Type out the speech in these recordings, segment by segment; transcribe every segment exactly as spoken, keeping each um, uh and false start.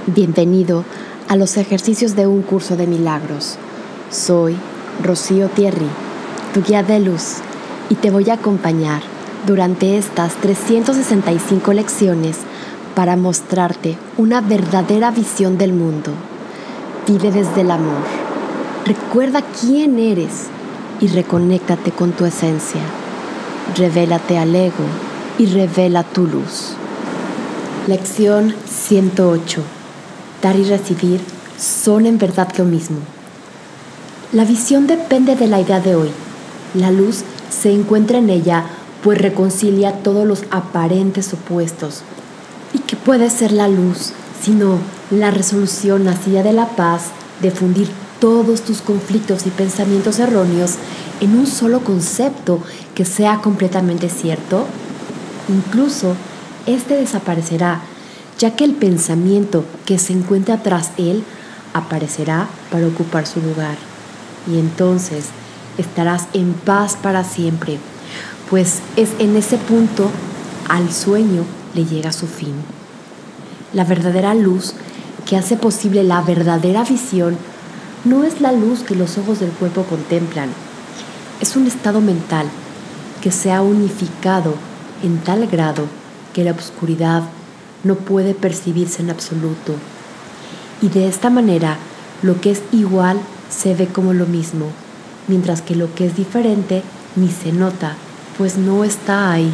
Bienvenido a los ejercicios de un curso de milagros. Soy Rocío Thierry, tu guía de luz, y te voy a acompañar durante estas trescientas sesenta y cinco lecciones para mostrarte una verdadera visión del mundo. Vive desde el amor. Recuerda quién eres y reconéctate con tu esencia. Revélate al ego y revela tu luz. Lección ciento ocho. Dar y recibir son en verdad lo mismo. La visión depende de la idea de hoy. La luz se encuentra en ella, pues reconcilia todos los aparentes opuestos. ¿Y qué puede ser la luz, sino la resolución nacida de la paz, de fundir todos tus conflictos y pensamientos erróneos en un solo concepto que sea completamente cierto? Incluso este desaparecerá, ya que el pensamiento que se encuentra tras él aparecerá para ocupar su lugar. Y entonces estarás en paz para siempre, pues es en ese punto al sueño le llega su fin. La verdadera luz que hace posible la verdadera visión no es la luz que los ojos del cuerpo contemplan. Es un estado mental que se ha unificado en tal grado que la oscuridad no puede percibirse en absoluto. Y de esta manera, lo que es igual se ve como lo mismo, mientras que lo que es diferente ni se nota, pues no está ahí.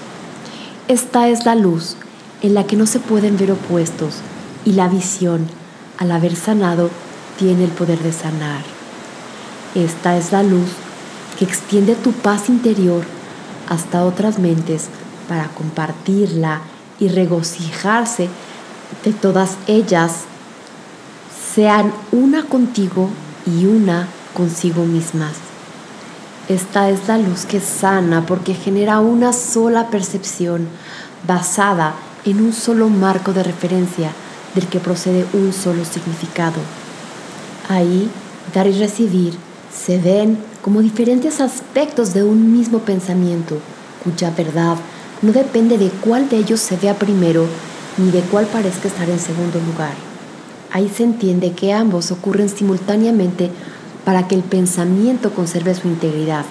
Esta es la luz en la que no se pueden ver opuestos, y la visión, al haber sanado, tiene el poder de sanar. Esta es la luz que extiende tu paz interior hasta otras mentes para compartirla y regocijarse de todas ellas, sean una contigo y una consigo mismas. Esta es la luz que sana porque genera una sola percepción basada en un solo marco de referencia del que procede un solo significado. Ahí, dar y recibir se ven como diferentes aspectos de un mismo pensamiento, cuya verdad no depende de cuál de ellos se vea primero ni de cuál parezca estar en segundo lugar. Ahí se entiende que ambos ocurren simultáneamente para que el pensamiento conserve su integridad.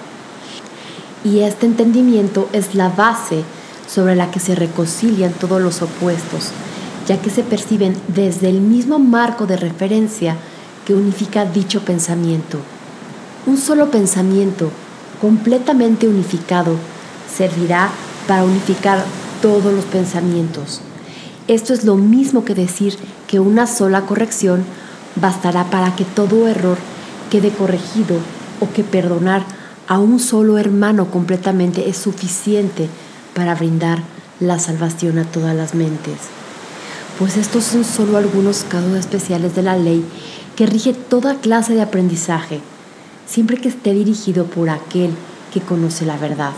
Y este entendimiento es la base sobre la que se reconcilian todos los opuestos, ya que se perciben desde el mismo marco de referencia que unifica dicho pensamiento. Un solo pensamiento, completamente unificado, servirá para unificar todos los pensamientos. Esto es lo mismo que decir que una sola corrección bastará para que todo error quede corregido, o que perdonar a un solo hermano completamente es suficiente para brindar la salvación a todas las mentes. Pues estos son solo algunos casos especiales de la ley que rige toda clase de aprendizaje, siempre que esté dirigido por aquel que conoce la verdad.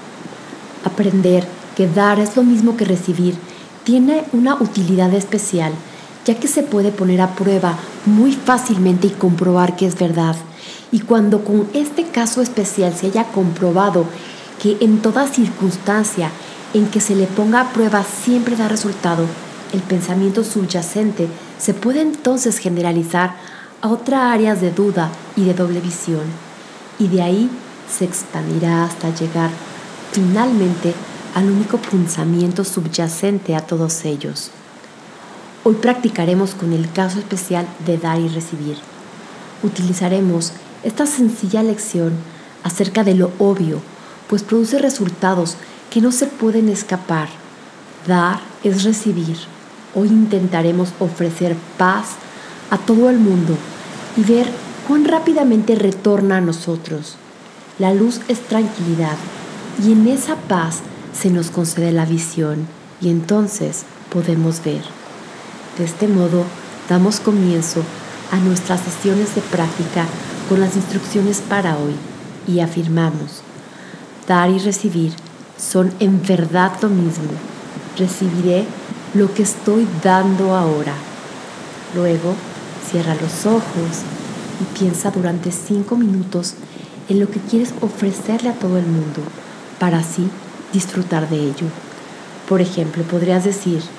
Aprender que dar es lo mismo que recibir tiene una utilidad especial, ya que se puede poner a prueba muy fácilmente y comprobar que es verdad. Y cuando con este caso especial se haya comprobado que en toda circunstancia en que se le ponga a prueba siempre da resultado, el pensamiento subyacente se puede entonces generalizar a otras áreas de duda y de doble visión, y de ahí se expandirá hasta llegar finalmente al único pensamiento subyacente a todos ellos. Hoy practicaremos con el caso especial de dar y recibir. Utilizaremos esta sencilla lección acerca de lo obvio, pues produce resultados que no se pueden escapar. Dar es recibir. Hoy intentaremos ofrecer paz a todo el mundo y ver cuán rápidamente retorna a nosotros. La luz es tranquilidad, y en esa paz se nos concede la visión, y entonces podemos ver. De este modo, damos comienzo a nuestras sesiones de práctica con las instrucciones para hoy y afirmamos: dar y recibir son en verdad lo mismo. Recibiré lo que estoy dando ahora. Luego, cierra los ojos y piensa durante cinco minutos en lo que quieres ofrecerle a todo el mundo, para así disfrutar de ello. Por ejemplo, podrías decir: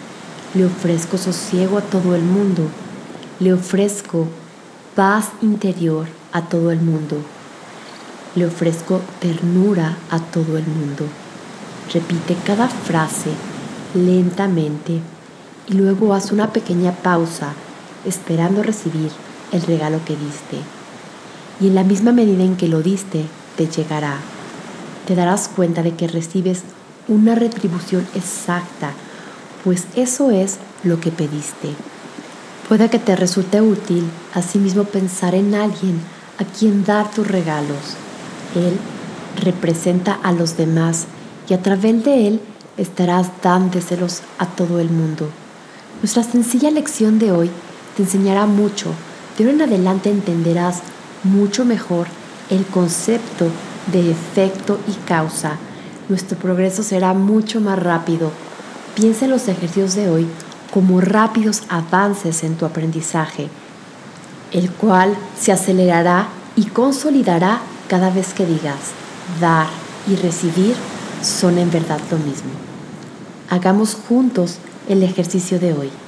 Le ofrezco sosiego a todo el mundo. Le ofrezco paz interior a todo el mundo. Le ofrezco ternura a todo el mundo. Repite cada frase lentamente y luego haz una pequeña pausa esperando recibir el regalo que diste. Y en la misma medida en que lo diste, te llegará. Te darás cuenta de que recibes una retribución exacta, pues eso es lo que pediste. Puede que te resulte útil asimismo pensar en alguien a quien dar tus regalos. Él representa a los demás y a través de él estarás dándoselos a todo el mundo. Nuestra sencilla lección de hoy te enseñará mucho. De ahora en adelante entenderás mucho mejor el concepto de efecto y causa. Nuestro progreso será mucho más rápido. Piensa en los ejercicios de hoy como rápidos avances en tu aprendizaje, el cual se acelerará y consolidará cada vez que digas: dar y recibir son en verdad lo mismo. Hagamos juntos el ejercicio de hoy.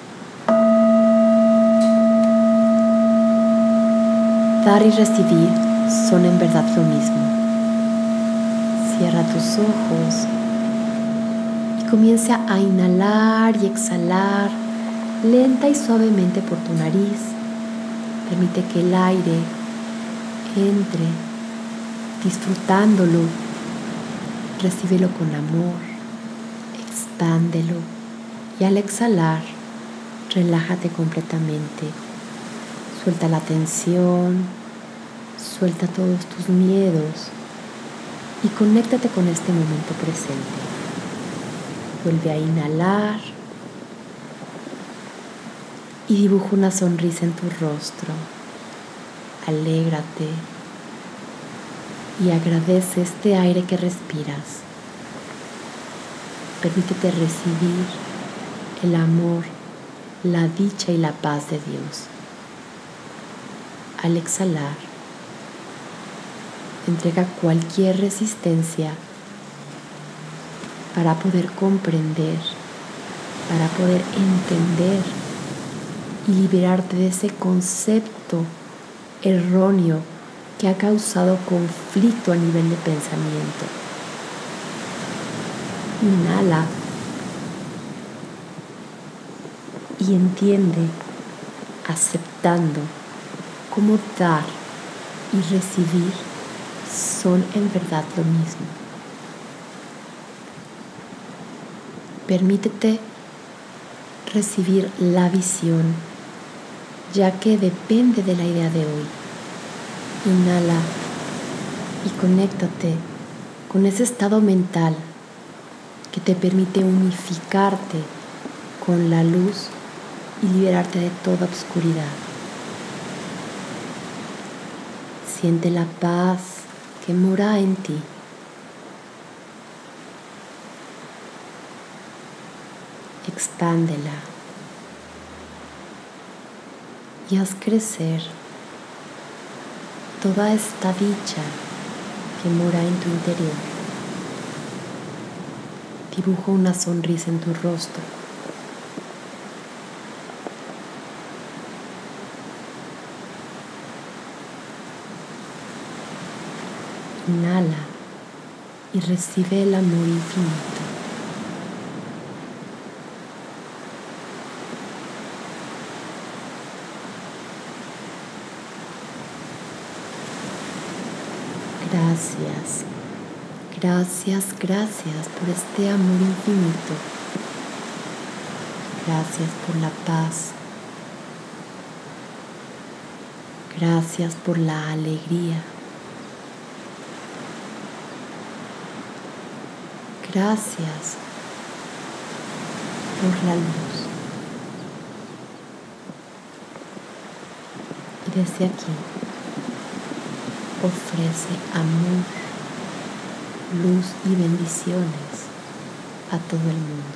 Dar y recibir son en verdad lo mismo. Cierra tus ojos y comienza a inhalar y exhalar lenta y suavemente por tu nariz. Permite que el aire entre, disfrutándolo. Recíbelo con amor, expándelo y al exhalar, relájate completamente. Suelta la tensión, suelta todos tus miedos y conéctate con este momento presente. Vuelve a inhalar y dibuja una sonrisa en tu rostro. Alégrate y agradece este aire que respiras. Permítete recibir el amor, la dicha y la paz de Dios. Al exhalar, entrega cualquier resistencia para poder comprender, para poder entender y liberarte de ese concepto erróneo que ha causado conflicto a nivel de pensamiento. Inhala y entiende, aceptando cómo dar y recibir son en verdad lo mismo. Permítete recibir la visión, ya que depende de la idea de hoy. Inhala y conéctate con ese estado mental que te permite unificarte con la luz y liberarte de toda oscuridad. Siente la paz que mora en ti. Expándela y haz crecer toda esta dicha que mora en tu interior. Dibuja una sonrisa en tu rostro. Inhala y recibe el amor infinito. Gracias, gracias, gracias por este amor infinito. Gracias por la paz. Gracias por la alegría. Gracias por la luz. Y desde aquí ofrece amor, luz y bendiciones a todo el mundo.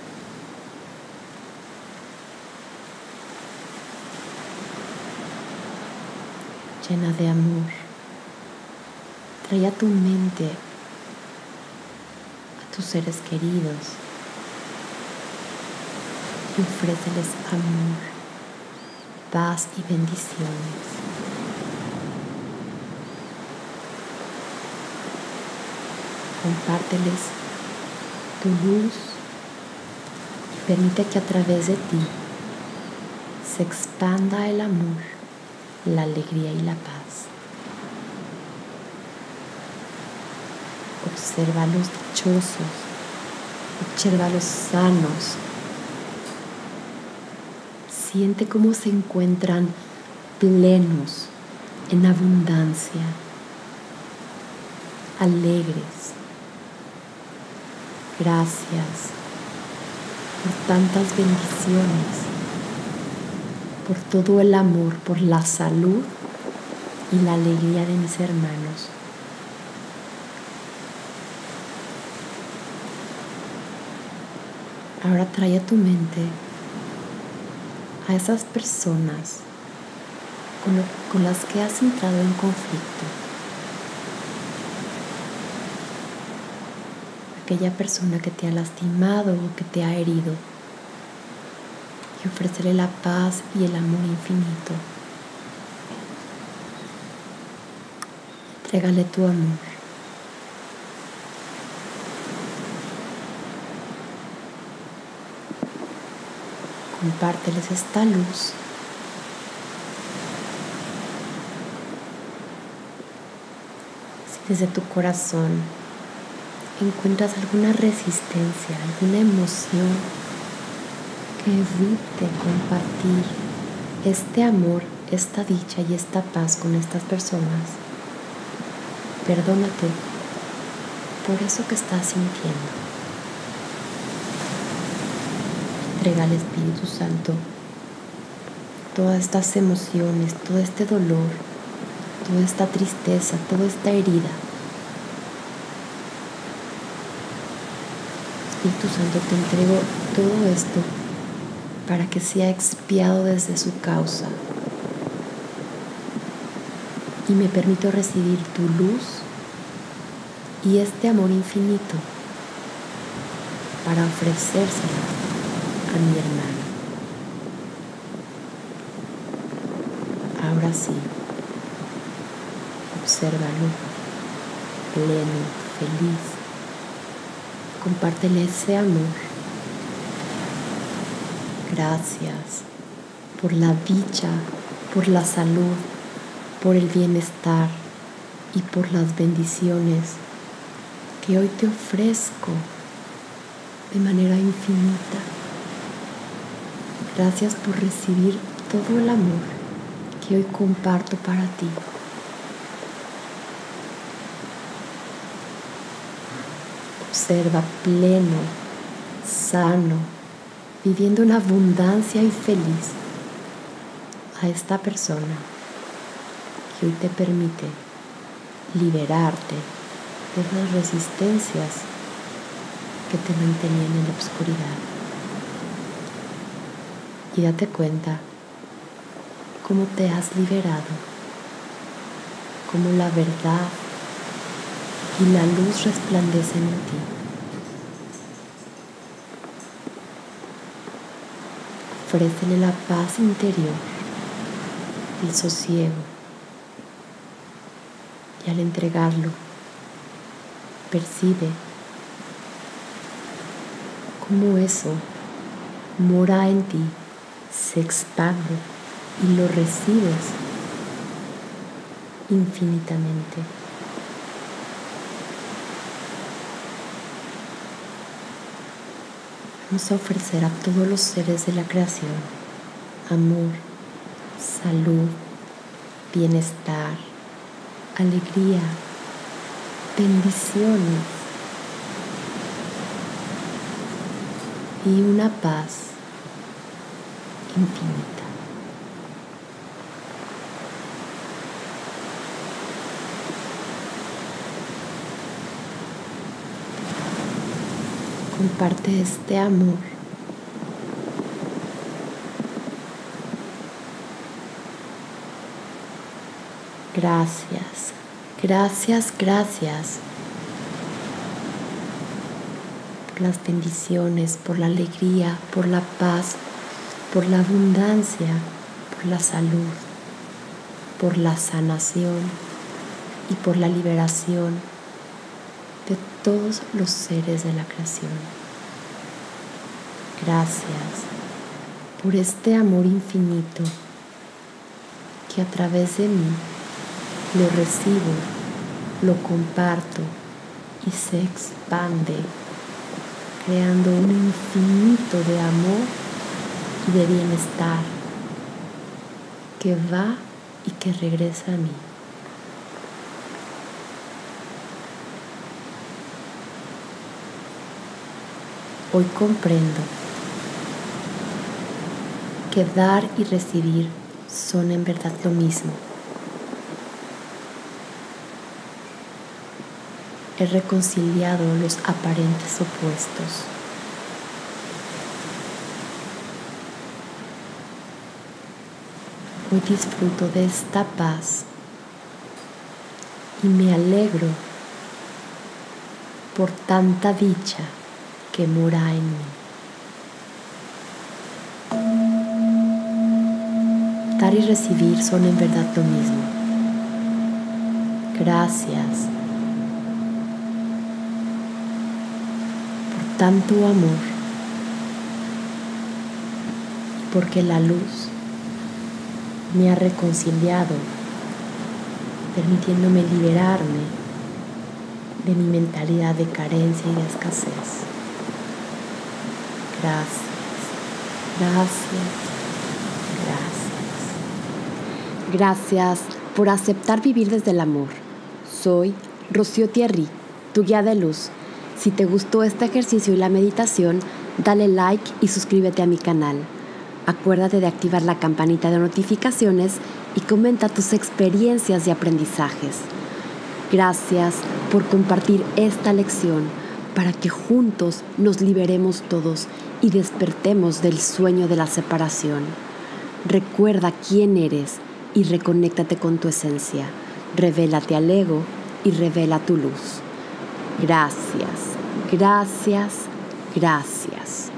Llena de amor, trae a tu mente a tus seres queridos y ofréceles amor, paz y bendiciones. Compárteles tu luz y permite que a través de ti se expanda el amor, la alegría y la paz. Observa a los dichosos, observa a los sanos. Siente cómo se encuentran plenos, en abundancia, alegres. Gracias por tantas bendiciones, por todo el amor, por la salud y la alegría de mis hermanos. Ahora trae a tu mente a esas personas con, lo, con las que has entrado en conflicto. Aquella persona que te ha lastimado o que te ha herido. Y ofrecerle la paz y el amor infinito. Entrégale tu amor. Compárteles esta luz. Si desde tu corazón encuentras alguna resistencia, alguna emoción que evite compartir este amor, esta dicha y esta paz con estas personas, perdónate por eso que estás sintiendo. Entrega al Espíritu Santo todas estas emociones, todo este dolor, toda esta tristeza, toda esta herida. Espíritu Santo, te entrego todo esto para que sea expiado desde su causa. Y me permito recibir tu luz y este amor infinito para ofrecérselo a mi hermano. Ahora sí, obsérvalo, pleno, feliz. Compártele ese amor. Gracias por la dicha, por la salud, por el bienestar y por las bendiciones que hoy te ofrezco de manera infinita. Gracias por recibir todo el amor que hoy comparto para ti. Observa pleno, sano, viviendo en abundancia y feliz a esta persona que hoy te permite liberarte de las resistencias que te mantenían en la oscuridad. Y date cuenta cómo te has liberado, cómo la verdad y la luz resplandecen en ti. Ofrécele la paz interior, el sosiego, y al entregarlo, percibe cómo eso mora en ti, se expande y lo recibes infinitamente. Vamos a ofrecer a todos los seres de la creación amor, salud, bienestar, alegría, bendiciones y una paz infinita. Comparte este amor. Gracias, gracias, gracias por las bendiciones, por la alegría, por la paz, por la abundancia, por la salud, por la sanación y por la liberación de todos los seres de la creación. Gracias por este amor infinito que a través de mí lo recibo, lo comparto y se expande, creando un infinito de amor y de bienestar que va y que regresa a mí. Hoy comprendo que dar y recibir son en verdad lo mismo. He reconciliado los aparentes opuestos. Hoy disfruto de esta paz y me alegro por tanta dicha que mora en mí. Dar y recibir son en verdad lo mismo. Gracias por tanto amor, porque la luz me ha reconciliado, permitiéndome liberarme de mi mentalidad de carencia y de escasez. Gracias, gracias, gracias. Gracias por aceptar vivir desde el amor. Soy Rocío Thierry, tu guía de luz. Si te gustó este ejercicio y la meditación, dale like y suscríbete a mi canal. Acuérdate de activar la campanita de notificaciones y comenta tus experiencias y aprendizajes. Gracias por compartir esta lección para que juntos nos liberemos todos y despertemos del sueño de la separación. Recuerda quién eres y reconéctate con tu esencia. Revélate al ego y revela tu luz. Gracias, gracias, gracias.